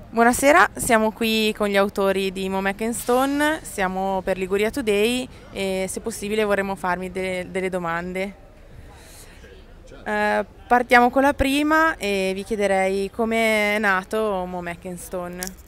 Buonasera, siamo qui con gli autori di Mo Stone, siamo per Liguria Today e se possibile vorremmo farvi delle domande. Partiamo con la prima e vi chiederei come è nato Mo Stone.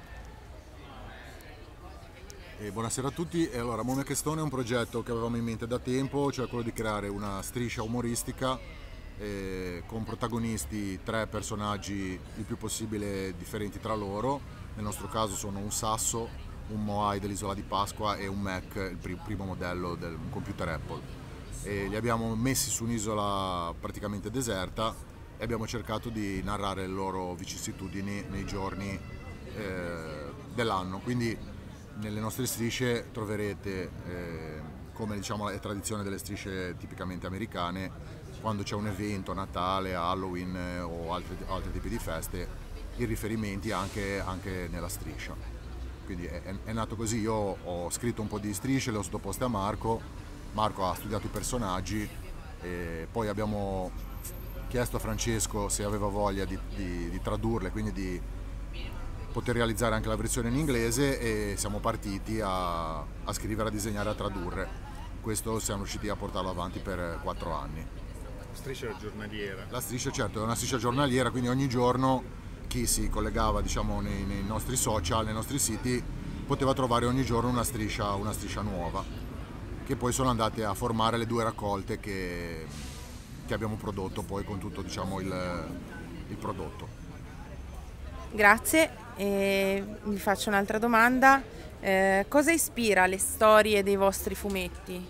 Buonasera a tutti. Allora, Momek Stone è un progetto che avevamo in mente da tempo, cioè quello di creare una striscia umoristica con protagonisti tre personaggi il più possibile differenti tra loro. Nel nostro caso sono un sasso, un Moai dell'isola di Pasqua e un Mac, il primo modello del computer Apple. Li abbiamo messi su un'isola praticamente deserta e abbiamo cercato di narrare le loro vicissitudini nei giorni dell'anno. Quindi nelle nostre strisce troverete, come diciamo è tradizione delle strisce tipicamente americane, quando c'è un evento, Natale, Halloween o altri tipi di feste, i riferimenti anche nella striscia. Quindi è nato così. Io ho scritto un po' di strisce, le ho sottoposte a Marco ha studiato i personaggi e poi abbiamo chiesto a Francesco se aveva voglia di tradurle, quindi di poter realizzare anche la versione in inglese, e siamo partiti a scrivere, a disegnare, a tradurre. Questo siamo riusciti a portarlo avanti per 4 anni. La striscia giornaliera? La striscia, certo, è una striscia giornaliera, quindi ogni giorno chi si collegava, diciamo, nei nostri social, nei nostri siti, poteva trovare ogni giorno una striscia nuova, che poi sono andate a formare le 2 raccolte che abbiamo prodotto poi con tutto, diciamo, il prodotto. Grazie, e vi faccio un'altra domanda. Cosa ispira le storie dei vostri fumetti?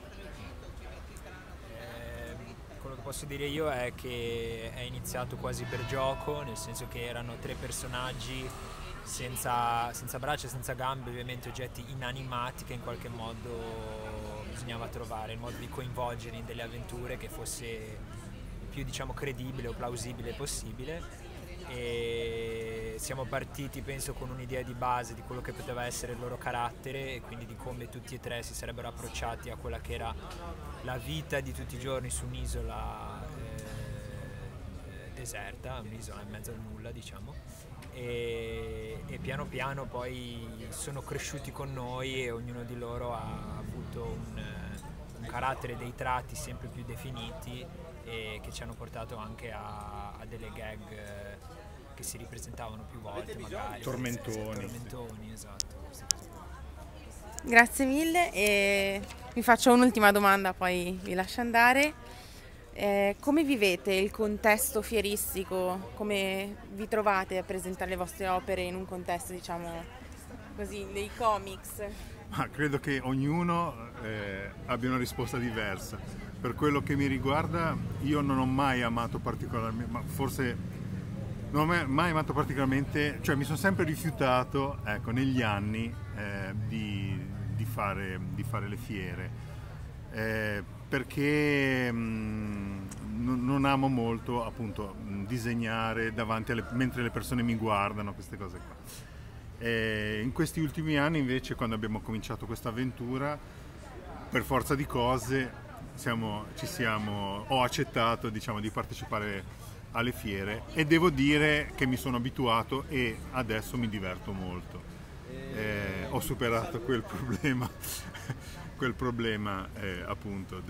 Quello che posso dire io è che è iniziato quasi per gioco, nel senso che erano 3 personaggi senza braccia, senza gambe, ovviamente oggetti inanimati che in qualche modo bisognava trovare il modo di coinvolgere in delle avventure che fosse il più, diciamo, credibile o plausibile possibile. E siamo partiti, penso, con un'idea di base di quello che poteva essere il loro carattere e quindi di come tutti e 3 si sarebbero approcciati a quella che era la vita di tutti i giorni su un'isola deserta, un'isola in mezzo al nulla, diciamo, e piano piano poi sono cresciuti con noi e ognuno di loro ha avuto un carattere, dei tratti sempre più definiti e che ci hanno portato anche a delle gag che si ripresentavano più volte, magari tormentoni, esatto. Grazie mille e vi faccio un'ultima domanda, poi vi lascio andare. Come vivete il contesto fieristico? Come vi trovate a presentare le vostre opere in un contesto, diciamo così, dei comics? Ma credo che ognuno abbia una risposta diversa. Per quello che mi riguarda, io non ho mai amato particolarmente, ma forse non ho mai amato particolarmente, cioè mi sono sempre rifiutato, ecco, negli anni di fare le fiere, perché non amo molto, appunto, disegnare davanti mentre le persone mi guardano, queste cose qua. In questi ultimi anni invece, quando abbiamo cominciato questa avventura, per forza di cose ho accettato, diciamo, di partecipare alle fiere e devo dire che mi sono abituato e adesso mi diverto molto. Ho superato quel problema appunto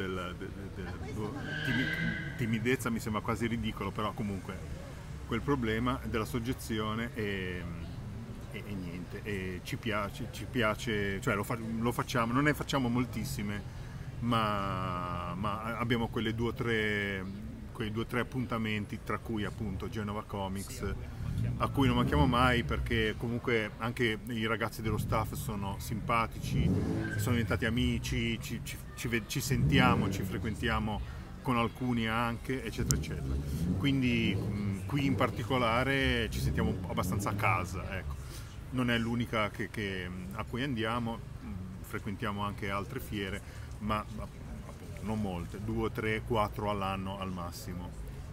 timidezza, mi sembra quasi ridicolo, però comunque quel problema della soggezione e niente, e ci piace, cioè lo facciamo, non ne facciamo moltissime, ma abbiamo quei 2 o 3 appuntamenti, tra cui appunto Genova Comics, a cui non manchiamo mai, perché comunque anche i ragazzi dello staff sono simpatici, sono diventati amici, ci sentiamo, ci frequentiamo con alcuni anche, eccetera eccetera. Quindi qui in particolare ci sentiamo abbastanza a casa, ecco. Non è l'unica a cui andiamo, frequentiamo anche altre fiere, ma non molte, 2, 3, 4 all'anno al massimo.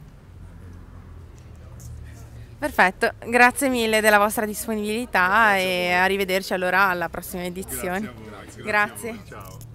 Perfetto, grazie mille della vostra disponibilità e arrivederci allora alla prossima edizione. Grazie a voi. Grazie. Ciao.